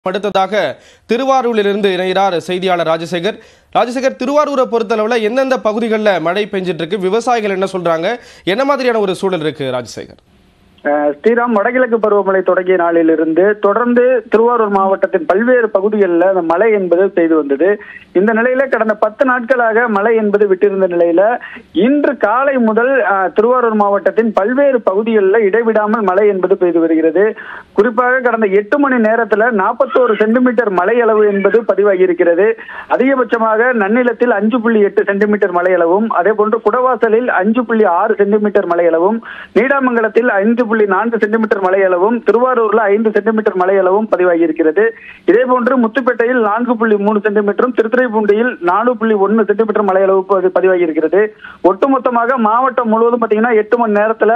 அடுத்ததாக திருவாரூரிலிருந்து இணைகிறார் செய்தியாளர் ராஜசேகர். திருவாரூரை பொறுத்தளவுல எந்தெந்த பகுதிகளில் மழை பெஞ்சிட்டு இருக்கு, விவசாயிகள் என்ன சொல்றாங்க, என்ன மாதிரியான ஒரு சூழல் இருக்கு ராஜசேகர்? ஸ்ரீராம், வடகிழக்கு பருவமழை தொடங்கிய நாளிலிருந்து தொடர்ந்து திருவாரூர் மாவட்டத்தின் பல்வேறு பகுதிகளில் அந்த மழை என்பது பெய்து வந்தது. இந்த நிலையில கடந்த 10 நாட்களாக மழை என்பது விட்டிருந்த நிலையில இன்று காலை முதல் திருவாரூர் மாவட்டத்தின் பல்வேறு பகுதிகளில் இடைவிடாமல் மழை என்பது பெய்து வருகிறது. குறிப்பாக கடந்த 8 மணி நேரத்தில் 41 சென்டிமீட்டர் மழை அளவு என்பது பதிவாகி இருக்கிறது. அதிகபட்சமாக நன்னிலத்தில் 5.8 சென்டிமீட்டர் மழை அளவும், அதே போன்று குடவாசலில் 5.6 சென்டிமீட்டர் மழை அளவும், நீடாமங்கலத்தில் 5.4 சென்டிமீட்டர் மழை அளவும், திருவாரூர்ல 5 சென்டிமீட்டர் மழை அளவும் பதிவாகி இருக்கிறது. இதே போன்று முத்துப்பேட்டையில் 4.3 சென்டிமீட்டரும், திருத்துறைப்பூண்டியில் 4.1 சென்டிமீட்டர் மழை அளவு பதிவாகி இருக்கிறது. ஒட்டுமொத்தமாக மாவட்டம் முழுவதும் பாத்தீங்கன்னா 8 மணி நேரத்துல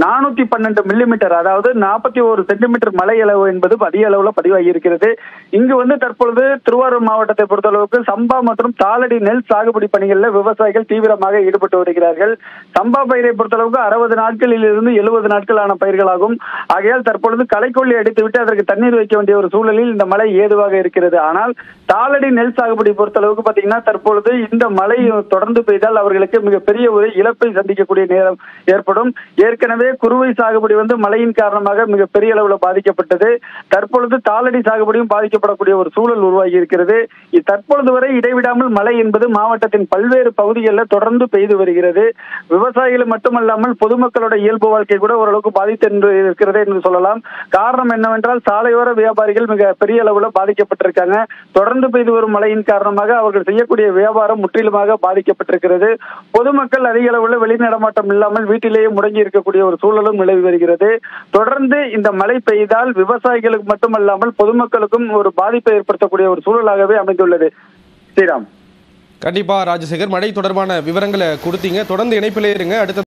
412 மில்லிமீட்டர், அதாவது 41 சென்டிமீட்டர் மழை அளவு என்பது அதிக அளவுல பதிவாகி இருக்கிறது. இங்கு தற்பொழுது திருவாரூர் மாவட்டத்தை பொறுத்தளவுக்கு சம்பா மற்றும் தாளடி நெல் சாகுபடி பணிகளில் விவசாயிகள் தீவிரமாக ஈடுபட்டு வருகிறார்கள். சம்பா பயிரை பொறுத்தளவுக்கு 60 நாட்களில் இருந்து 70 நாட்களான பயிர்களாகும். ஆகையால் தற்பொழுது களைக்கொல்லி அடித்துவிட்டு அதற்கு தண்ணீர் வைக்க வேண்டிய ஒரு சூழலில் இந்த மழை ஏதுவாக இருக்கிறது. ஆனால் தாளடி நெல் சாகுபடி பொறுத்தளவுக்கு பாத்தீங்கன்னா தற்பொழுது இந்த மழை தொடர்ந்து பெய்தால் அவர்களுக்கு மிகப்பெரிய ஒரு இழப்பை சந்திக்கக்கூடிய நேரம் ஏற்படும். ஏற்கனவே குறுவை சாகுபடி மழையின் காரணமாக மிகப்பெரிய அளவுல பாதிக்கப்பட்டது. தற்பொழுது தாளடி சாகுபடியும் பாதிக்கப்படக்கூடிய ஒரு சூழல் உருவாகி இருக்கிறது. தற்பொழுது வரை இடைவிடாமல் மழை என்பது மாவட்டத்தின் பல்வேறு பகுதிகளில் தொடர்ந்து பெய்து வருகிறது. விவசாயிகள் மட்டுமல்லாமல் பொதுமக்களோட இயல்பு வாழ்க்கை கூட ஓரளவுக்கு பாதித்து இருக்கிறது என்று சொல்லலாம். காரணம் என்னவென்றால் சாலையோர வியாபாரிகள் மிக பெரிய அளவுல பாதிக்கப்பட்டிருக்காங்க. தொடர்ந்து பெய்து வரும் மழையின் காரணமாக அவர்கள் செய்யக்கூடிய வியாபாரம் முற்றிலுமாக பாதிக்கப்பட்டிருக்கிறது. பொதுமக்கள் அதிக அளவுல வெளிநடமாட்டம் இல்லாமல் வீட்டிலேயே முடங்கி இருக்கக்கூடிய ஒரு சூழலும் நிலவி வருகிறது. தொடர்ந்து இந்த மழை பெய்தால் விவசாயிகளுக்கு மட்டுமல்லாமல் பொதுமக்களுக்கும் ஒரு பாதிப்பை ஏற்படுத்தக்கூடிய ஒரு சூழலாகவே அமைந்துள்ளது. ஸ்ரீராம், கண்டிப்பா ராஜசேகர், மழை தொடர்பான விவரங்களை கொடுத்தீங்க. தொடர்ந்து இணைப்பிலே இருங்க. அடுத்த